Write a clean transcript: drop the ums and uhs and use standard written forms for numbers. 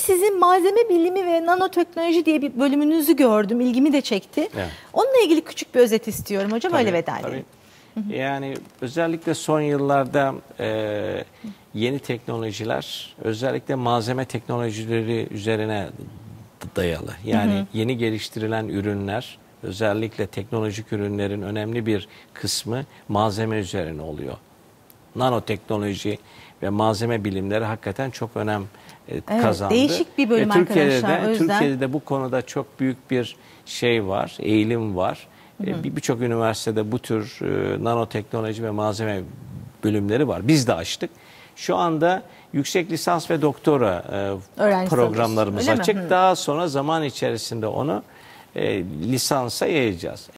sizin malzeme bilimi ve nanoteknoloji diye bir bölümünüzü gördüm. İlgimi de çekti. Evet. Onunla ilgili küçük bir özet istiyorum hocam. Tabii, Öyle veda edelim. Yani özellikle son yıllarda yeni teknolojiler, özellikle malzeme teknolojileri üzerine dayalı. Yani yeni geliştirilen ürünler, özellikle teknolojik ürünlerin önemli bir kısmı malzeme üzerine oluyor. Nanoteknoloji ve malzeme bilimleri hakikaten çok önem kazandı. Değişik bir bölüm arkadaşlar. O yüzden... Türkiye'de de bu konuda çok büyük bir şey var, eğilim var. Birçok üniversitede bu tür nanoteknoloji ve malzeme bölümleri var. Biz de açtık. Şu anda yüksek lisans ve doktora programlarımız açık. Daha sonra zaman içerisinde onu lisansa yayacağız.